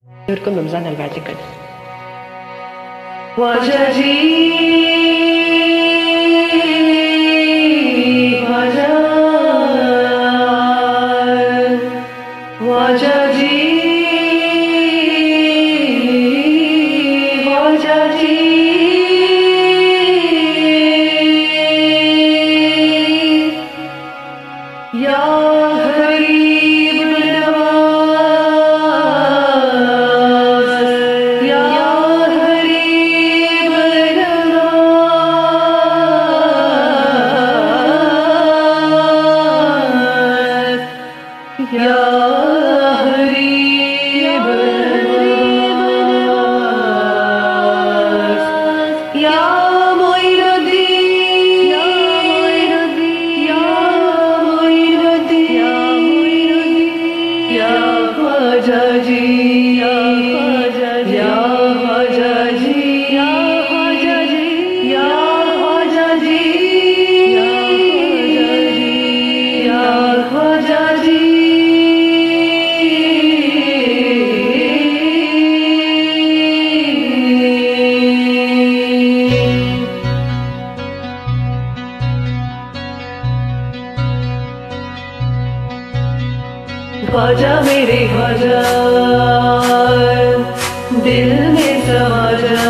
يوركم رمضان البعتكم وجدي ख्वाजा मेरे ख्वाजा दिल में समा जा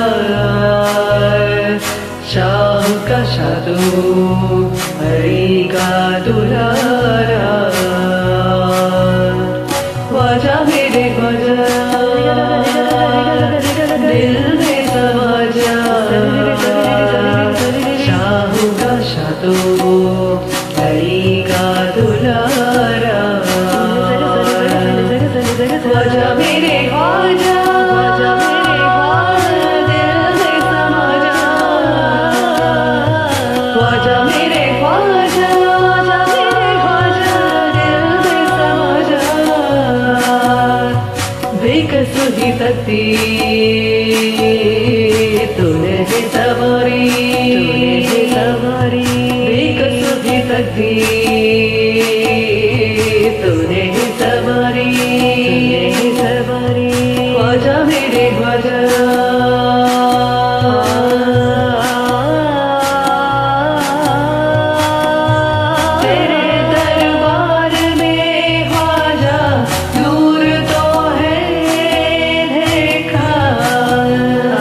शाह का शादू हरी का दुलारा ख्वाजा मेरे ख्वाजा दिल में समा जा शाह का शादू हरी का दुलारा ख्वाजा मेरे ख्वाजा दिल में समा जा ख्वाजा मेरे ख्वाजा दिल में समा जा बेकसूर ही तकदीर तूने है सवारी बेकसूर ही तकदीर तूने है सवारी ख्वाजा मेरे ख्वाजा तेरे दरबार में ख्वाजा दूर तो है देखा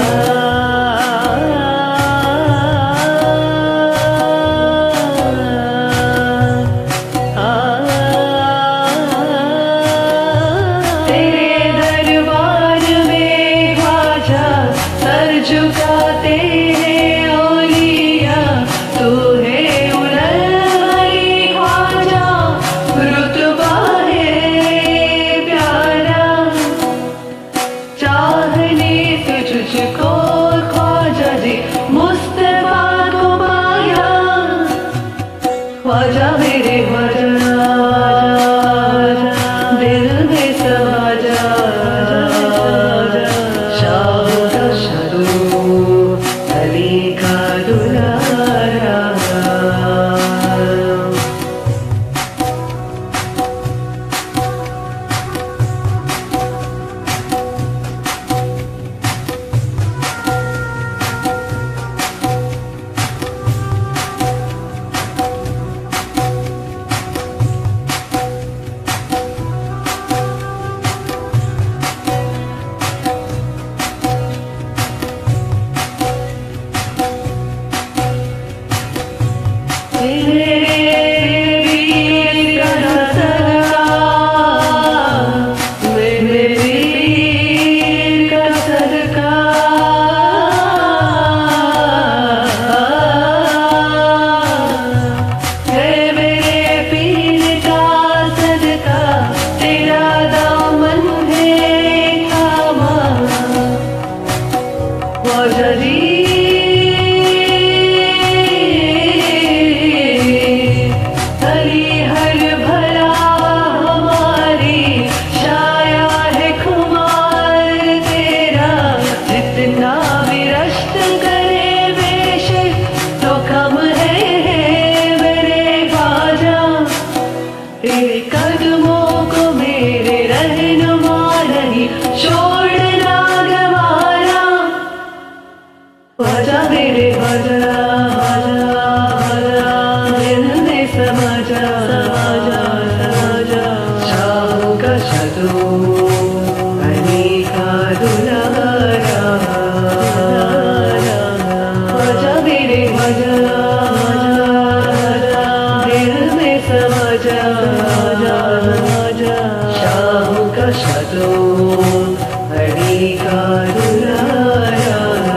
का दुलारा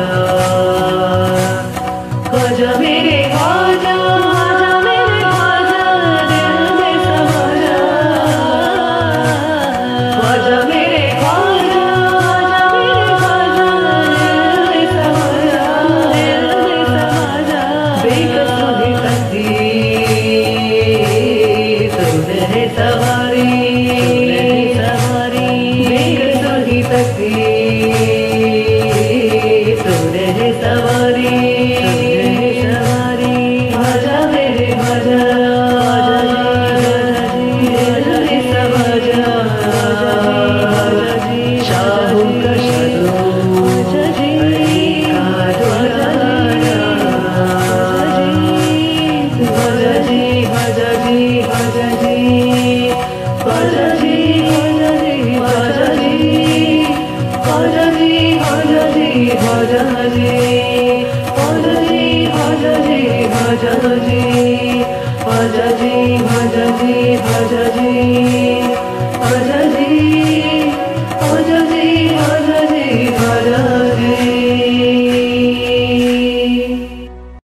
ख्वाजा मेरे ख्वाजा मेरे ख्वाजा दिल में समा जा ख्वाजा मेरे ख्वाजा दिल में समा जा बेकसों की तकदीर तूने है सवारी बेकसों की तकदीर तूने है सवारी ख्वाजा मेरे ख्वाजा दिल में समा जा शाहों का शादों ख्वाजा जी